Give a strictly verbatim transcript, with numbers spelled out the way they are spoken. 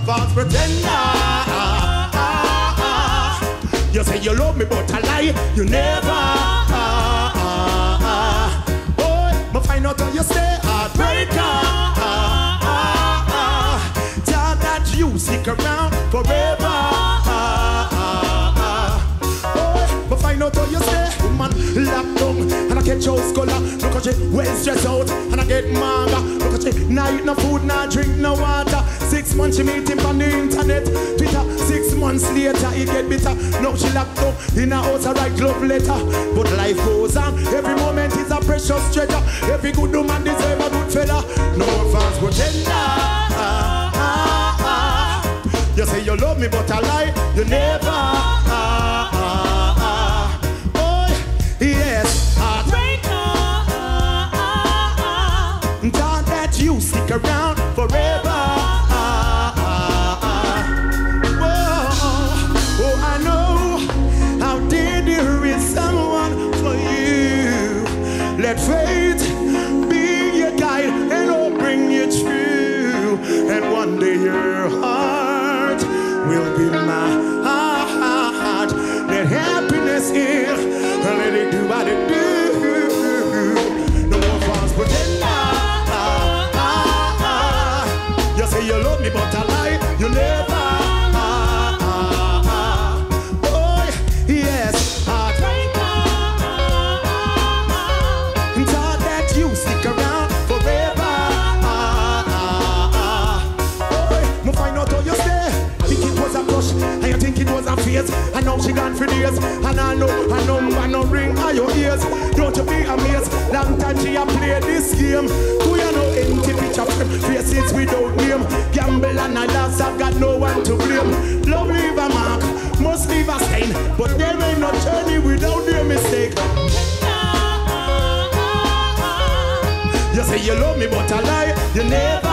false pretender. You say you love me, but I lie. You never. Boy, me find out how you stay heartbreaker. Tell that you stick around forever. Boy, me find out how you stay, woman, locked down. And I get your scholar, look at you well stressed out. And I get manga, look at you, now eat no food, now drink no water. Six months she meet him on the internet, Twitter. Six months later he get bitter. Now she locked up in her house, I write love letter. But life goes on, every moment is a precious treasure. Every good woman deserve a good fella. No fans pretender. You say you love me but I lie, you never. Oh yes, heartbreaker. Thought that you stick around forever. Let fate be your guide and I'll bring you through. And one day your heart will be my heart. Let happiness in and let it do what it do. No more false pretender. You say you love me but I lie. You never. And now she gone for days. And I know, I know, I know ring on your ears. Don't you be amazed. Long time she a play this game. Who you know empty picture frame, faces without name. Gamble and I lost, I've got no one to blame. Love leave a mark, must leave a stain. But there ain't no journey without their mistake. You say you love me but I lie, you never.